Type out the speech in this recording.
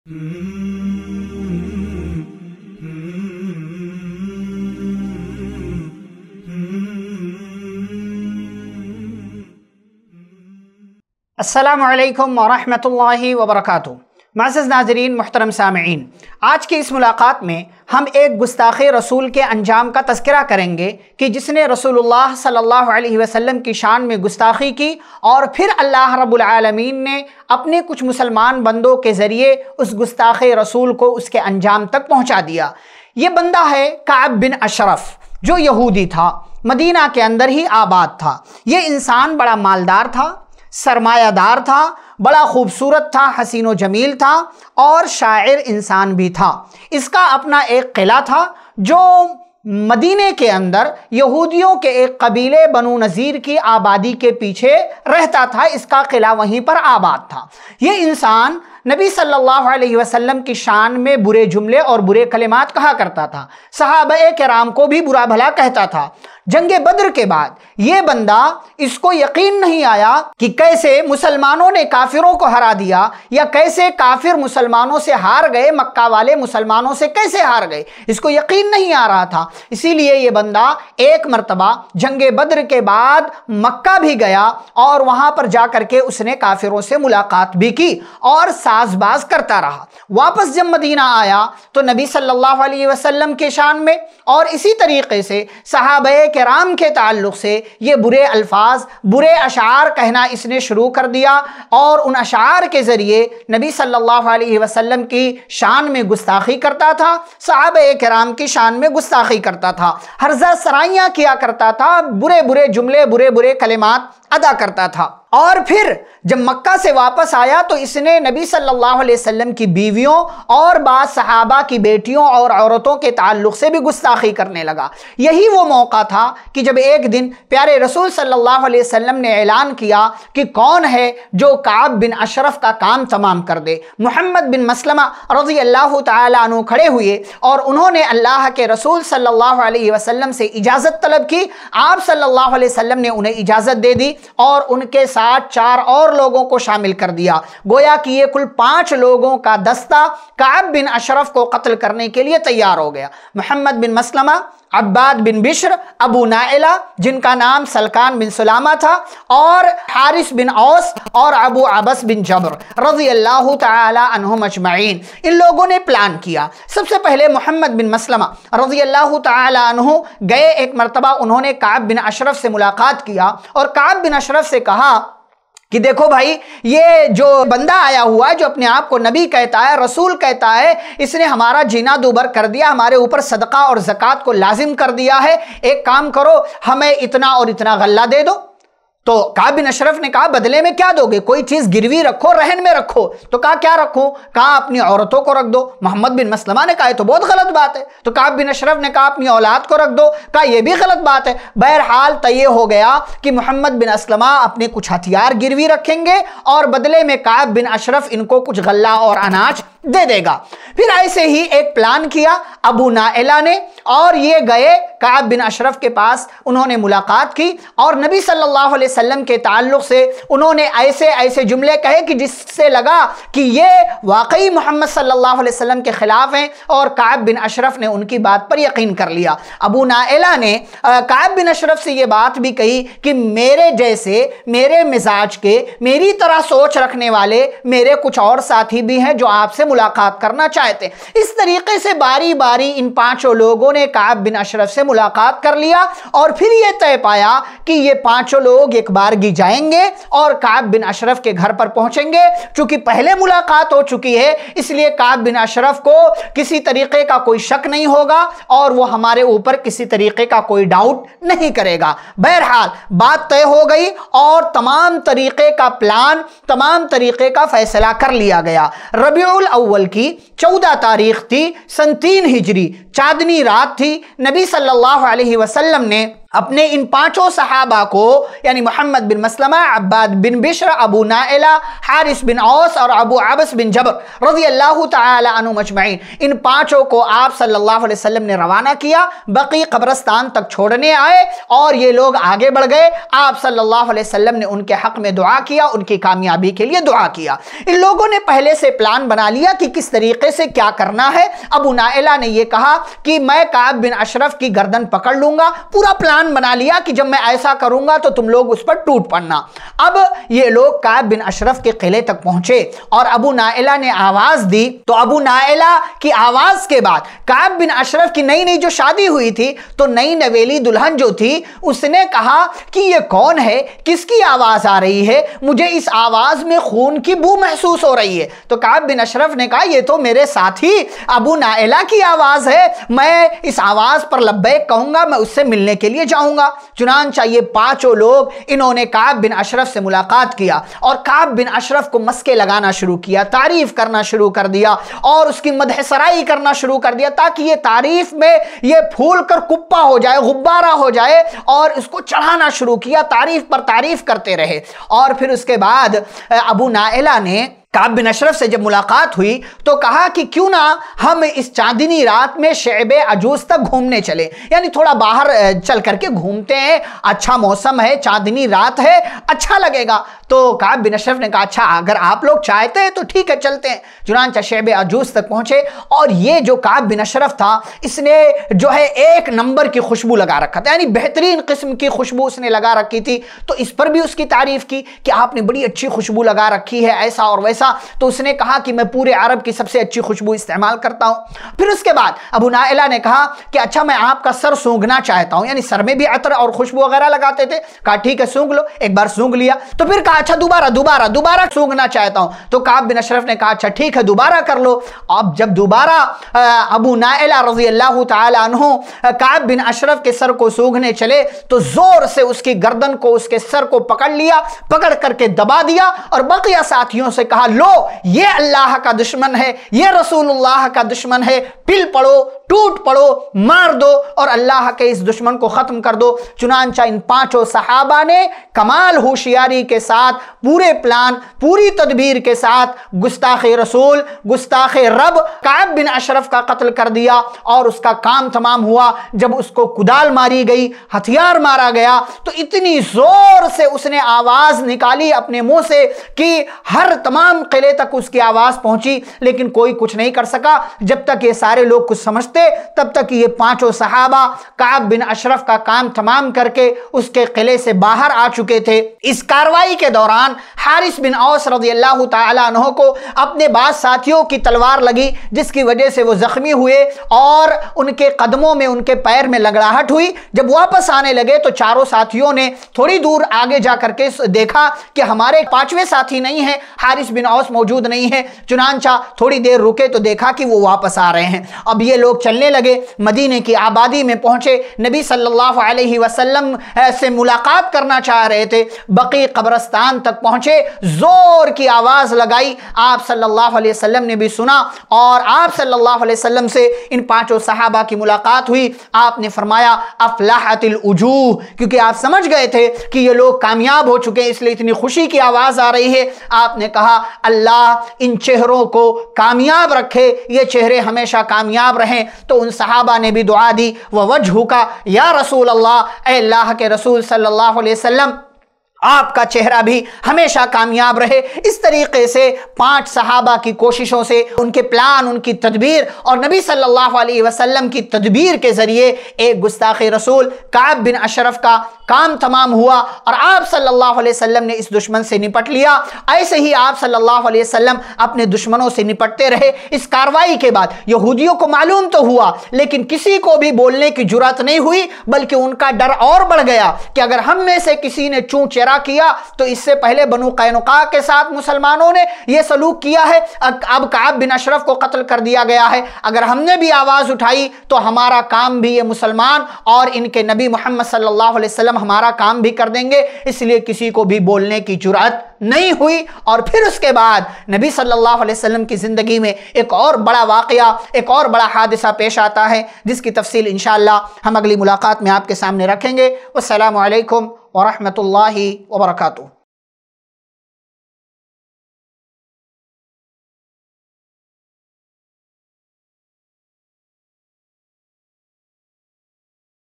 السلام علیکم ورحمۃ اللہ وبرکاتہ۔ معزز ناظرین، محترم سامعین، آج کی اس ملاقات میں ہم ایک گستاخی رسول کے انجام کا تذکرہ کریں گے کہ جس نے رسول اللہ صلی اللہ علیہ وسلم کی شان میں گستاخی کی، اور پھر اللہ رب العالمین نے اپنے کچھ مسلمان بندوں کے ذریعے اس گستاخی رسول کو اس کے انجام تک پہنچا دیا۔ یہ بندہ ہے کعب بن اشرف، جو یہودی تھا، مدینہ کے اندر ہی آباد تھا۔ یہ انسان بڑا مالدار تھا، سرمایہ دار تھا، بڑا خوبصورت تھا، حسین و جمیل تھا، اور شاعر انسان بھی تھا۔ اس کا اپنا ایک قلعہ تھا جو مدینے کے اندر یہودیوں کے ایک قبیلے بنو نذیر کی آبادی کے پیچھے رہتا تھا۔ اس کا قلعہ وہیں پر آباد تھا۔ یہ انسان نبی صلی اللہ علیہ وسلم کی شان میں برے جملے اور برے کلمات کہا کرتا تھا، صحابہ کرام کو بھی برا بھلا کہتا تھا۔ جنگ بدر کے بعد یہ بندہ، اس کو یقین نہیں آیا کہ کیسے مسلمانوں نے کافروں کو ہرا دیا، یا کیسے کافر مسلمانوں سے ہار گئے، مکہ والے مسلمانوں سے کیسے ہار گئے، اس کو یقین نہیں آ رہا تھا۔ اسی لیے یہ بندہ ایک مرتبہ جنگ بدر کے بعد مکہ بھی گیا، اور وہاں پر جا کر کے اس نے کافروں سے ملاقات بھی کی اور ساز باز کرتا رہا۔ واپس جب مدینہ آیا تو نبی صلی اللہ علیہ وسلم کے شان میں اور اسی طریقے سے صحابہ کرام کے تعلق سے یہ برے الفاظ، برے اشعار کہنا اس نے شروع کر دیا، اور ان اشعار کے ذریعے نبی صلی اللہ علیہ وسلم کی شان میں گستاخی کرتا تھا، صحابہ کرام کی شان میں گستاخی کرتا تھا، ہرزہ سرائیاں کیا کرتا تھا، برے برے جملے، برے برے کلمات ادا کرتا تھا۔ اور پھر جب مکہ سے واپس آیا تو اس نے نبی صلی اللہ علیہ وسلم کی بیویوں اور بعض صحابہ کی بیٹیوں اور عورتوں کے تعلق سے بھی گستاخی کرنے لگا۔ یہی وہ موقع تھا کہ جب ایک دن پیارے رسول صلی اللہ علیہ وسلم نے اعلان کیا کہ کون ہے جو کعب بن اشرف کا کام تمام کر دے۔ محمد بن مسلمہ رضی اللہ تعالیٰ عنہ کھڑے ہوئے اور انہوں نے اللہ کے رسول صلی اللہ علیہ وسلم سے اجازت طلب کی۔ آپ صلی اللہ علیہ وسلم نے انہیں اجازت دے دی اور ان کے ساتھ 4 اور لوگوں کو شامل کر دیا۔ گویا کہ یہ کل 5 لوگوں کا دستہ کعب بن اشرف کو قتل کرنے کے لیے تیار ہو گیا۔ محمد بن مسلمہ، عباد بن بشر، ابو نائلہ جن کا نام سلکان بن سلامہ تھا، اور حارث بن اوس اور ابو عبس بن جبر رضی اللہ تعالی عنہم اجمعین، ان لوگوں نے پلان کیا۔ سب سے پہلے محمد بن مسلمہ رضی اللہ تعالی عنہ گئے۔ ایک مرتبہ انہوں نے کعب بن اشرف سے ملاقات کیا اور کعب بن اشرف سے کہا کہ دیکھو بھائی، یہ جو بندہ آیا ہوا ہے، جو اپنے آپ کو نبی کہتا ہے، رسول کہتا ہے، اس نے ہمارا جینا دوبر کر دیا، ہمارے اوپر صدقہ اور زکوٰۃ کو لازم کر دیا ہے۔ ایک کام کرو، ہمیں اتنا اور اتنا غلہ دے دو۔ تو کعب بن اشرف نے کہا بدلے میں کیا دو گے؟ کوئی چیز گروی رکھو، رہن میں رکھو۔ تو کہا کیا رکھوں؟ کہا اپنی عورتوں کو رکھ دو۔ محمد بن مسلمہ نے کہا یہ تو بہت غلط بات ہے۔ تو کعب بن اشرف نے کہا اپنی اولاد کو رکھ دو۔ کہا یہ بھی غلط بات ہے۔ بہرحال طے ہو گیا کہ محمد بن مسلمہ اپنے کچھ ہتھیار گروی رکھیں گے اور بدلے میں کعب بن اشرف ان کو کچھ غلہ اور اناج دے دے گا۔ پھر ایسے ہی ایک پلان کیا ابو نائلہ نے، اور یہ گئے کعب بن اشرف کے پاس، انہوں نے ملاقات کی اور نبی صلی اللہ علیہ وسلم کے تعلق سے انہوں نے ایسے ایسے جملے کہے کہ جس سے لگا کہ یہ واقعی محمد صلی اللہ علیہ وسلم کے خلاف ہیں، اور کعب بن اشرف نے ان کی بات پر یقین کر لیا۔ ابو نائلہ نے کعب بن اشرف سے یہ بات بھی کہی کہ میرے جیسے، میرے مزاج کے، میری طرح سوچ رکھنے والے میرے کچھ اور ساتھی بھی ہیں جو آپ سے ملاقات کرنا چاہتے ہیں۔ اس طریقے سے باری باری ان 5 لوگوں نے کعب بن اشرف سے ملاقات کر لیا، اور پھر یہ طے پایا کہ یہ 5 لوگ ایک بارگی جائیں گے اور کعب بن اشرف کے گھر پر پہنچیں گے۔ چونکہ پہلے ملاقات ہو چکی ہے، اس لیے کعب بن اشرف کو کسی طریقے کا کوئی شک نہیں ہوگا، اور وہ ہمارے اوپر کسی طریقے کا کوئی ڈاؤٹ نہیں کرے گا۔ بہرحال بات طے ہو گئی، اور تمام طریقے کا پلان، تمام طریقے کا فیصلہ کر لیا گیا۔ ربیع الاول کی 14 تاریخ تھی، سن 3 ہجری، چاندنی رات تھی۔ نبی صلی اللہ علیہ وسلم نے अपने इन पांचों सहाबा को, यानी Muhammad bin Maslama, Abbad bin Bishr, Abu Naila, Harith bin Aws और अबू अबस बिन जबर रज़ियल्लाहु तआला अन्हुम अजमईन, इन पांचों को आप सल्लल्लाहु अलैहि वसल्लम ने रवाना किया, बकी कब्रिस्तान तक छोड़ने आए और ये लोग आगे बढ़ गए। आप सल्लल्लाहु अलैहि वसल्लम ने उनके हक में दुआ किया, उनकी कामयाबी के लिए दुआ किया। इन लोगों ने पहले से प्लान बना लिया कि किस तरीके से क्या करना है। अबू नाइला ने यह कहा कि मैं काब बिन अशरफ की गर्दन पकड़ लूंगा, पूरा प्लान बना लिया कि जब मैं ऐसा करूंगा तो तुम लोग उस पर टूट पड़ना। अब ये लोग काब बिन अशरफ के किले तक पहुंचे और अबू नाइला ने आवाज दी, तो अबू नाइला की आवाज के बाद काब बिन अशरफ की नई नई जो शादी हुई थी, तो नई नवेली दुल्हन जो थी उसने कहा कि ये कौन है, किसकी आवाज आ रही है, मुझे इस आवाज में खून की बू महसूस हो रही है। तो काब बिन अशरफ ने कहा ये तो मेरे साथी अबू नाइला की आवाज है, मैं इस आवाज पर लब्बैक कहूंगा, मैं उससे मिलने के लिए जाऊंगा। चुनांचा ये पांचों लोग इन्होंने काब बिन अशरफ से मुलाकात किया और काब बिन अशरफ को मस्के लगाना शुरू किया, तारीफ करना शुरू कर दिया और उसकी मदहसराई करना शुरू कर दिया, ताकि ये तारीफ में ये फूल कर कुप्पा हो जाए, गुब्बारा हो जाए, और इसको चढ़ाना शुरू किया, तारीफ पर तारीफ करते रहे। और फिर उसके बाद अबू नाइला ने काब बिन अशरफ से जब मुलाकात हुई तो कहा कि क्यों ना हम इस चांदनी रात में शैब अजूज तक घूमने चले, यानी थोड़ा बाहर चल करके घूमते हैं, अच्छा मौसम है, चांदनी रात है, अच्छा लगेगा। तो काब बिन अशरफ ने कहा अच्छा अगर आप लोग चाहते हैं तो ठीक है चलते हैं। चुनांचा शैब अजूज तक पहुंचे और ये जो काब बिन अशरफ था इसने जो है एक नंबर की खुशबू लगा रखा था, यानी बेहतरीन किस्म की खुशबू उसने लगा रखी थी। तो इस पर भी उसकी तारीफ की कि आपने बड़ी अच्छी खुशबू लगा रखी है, ऐसा और वैसा। तो उसने कहा कि मैं पूरे अरब की सबसे अच्छी खुशबू इस्तेमाल करता हूं। फिर उसके बाद अबू नाइला ने कहा कि अच्छा मैं आपका सर सूंघना चाहता हूं, यानी सर में भी अतर और खुशबू वगैरह लगाते थे। कहा ठीक है सूंघ लो। एक बार सूंघ लिया तो फिर कहा अच्छा दोबारा सूंघना चाहता हूं। तो काब बिन अशरफ ने कहा अच्छा ठीक है दोबारा कर लो। अब जब दोबारा अबू नाइला रज़ियल्लाहु तआला अन्हु काब बिन अशरफ के सर को सूंघने चले तो जोर से उसकी गर्दन को, उसके सर को पकड़ लिया, पकड़ करके दबा दिया और बकिया साथियों से कहा लो ये अल्लाह का दुश्मन है, ये रसूलुल्लाह का दुश्मन है, पिल पड़ो, टूट पड़ो, मार दो और अल्लाह के इस दुश्मन को खत्म कर दो। चुनांचा इन पांचों सहाबा ने कमाल होशियारी के साथ, पूरे प्लान, पूरी तदबीर के साथ गुस्ताखे रसूल, गुस्ताखे रब काब बिन अशरफ का कत्ल कर दिया और उसका काम तमाम हुआ। जब उसको कुदाल मारी गई, हथियार मारा गया तो इतनी जोर से उसने आवाज निकाली अपने मुंह से कि हर तमाम किले तक उसकी आवाज पहुंची, लेकिन कोई कुछ नहीं कर सका। जब तक ये सारे लोग कुछ समझते तब तक ये पांचों सहाबा काब बिन अशरफ का काम तमाम करके उसके किले से बाहर आ चुके थे। इस कार्रवाई के दौरान हारिस बिन औस रज़ियल्लाहु तआला अन्हु को अपने बाद साथियों की तलवार लगी, जिसकी वजह से वो जख्मी हुए और उनके कदमों में, उनके पैर में लगड़ाहट हुई। जब वापस आने लगे तो चारों साथियों ने थोड़ी दूर आगे जाकर के देखा कि हमारे पांचवें साथी नहीं है, हारिस बिन औस मौजूद नहीं है। चुनांचा थोड़ी देर रुके तो देखा कि वो वापस आ रहे हैं। अब ये लोग चलने लगे, मदीने की आबादी में पहुंचे, नबी सल्लल्लाहु अलैहि वसल्लम से मुलाकात करना चाह रहे थे। बकी कब्रिस्तान तक पहुंचे, जोर की आवाज लगाई, आप सल्लल्लाहु अलैहि वसल्लम ने भी सुना और आप सल्लल्लाहु अलैहि वसल्लम से इन पांचों सहाबा की मुलाकात हुई। आपने फरमाया अफलाहतिल उजूह, क्योंकि आप समझ गए थे कि ये लोग कामयाब हो चुके हैं, इसलिए इतनी खुशी की आवाज आ रही है। आपने कहा अल्लाह इन चेहरों को कामयाब रखे, ये चेहरे हमेशा कामयाब रहें। तो उन सहाबा ने भी दुआ दी, व वजहू का या रसूल अल्लाह, ऐ अल्लाह के रसूल सल्लल्लाहु अलैहि वसल्लम आपका चेहरा भी हमेशा कामयाब रहे। इस तरीके से पांच सहाबा की कोशिशों से, उनके प्लान, उनकी तदबीर और नबी सल्लल्लाहु अलैहि वसल्लम की तदबीर के जरिए एक गुस्ताखे रसूल काब बिन अशरफ का काम तमाम हुआ और आप सल्लल्लाहु अलैहि वसल्लम ने इस दुश्मन से निपट लिया। ऐसे ही आप सल्लल्लाहु अलैहि वसल्लम अपने दुश्मनों से निपटते रहे। इस कार्रवाई के बाद यहूदियों को मालूम तो हुआ, लेकिन किसी को भी बोलने की जुर्रत नहीं हुई, बल्कि उनका डर और बढ़ गया कि अगर हम में से किसी ने चूं चेरा وغیرہ کیا تو اس سے پہلے بنو قینقاع کے ساتھ مسلمانوں نے یہ سلوک کیا ہے، اب کعب بن اشرف کو قتل کر دیا گیا ہے، اگر ہم نے بھی آواز اٹھائی تو ہمارا کام بھی یہ مسلمان اور ان کے نبی محمد صلی اللہ علیہ وسلم ہمارا کام بھی کر دیں گے، اس لیے کسی کو بھی بولنے کی جرأت نہیں ہوئی۔ اور پھر اس کے بعد نبی صلی اللہ علیہ وسلم کی زندگی میں ایک اور بڑا واقعہ، ایک اور بڑا حادثہ پیش آتا ہے، جس کی تفصیل انشاءاللہ ہم اگلی ملاقات میں آپ کے سامنے رکھیں گے۔ والسلام علیکم ورحمۃ اللہ وبرکاتہ۔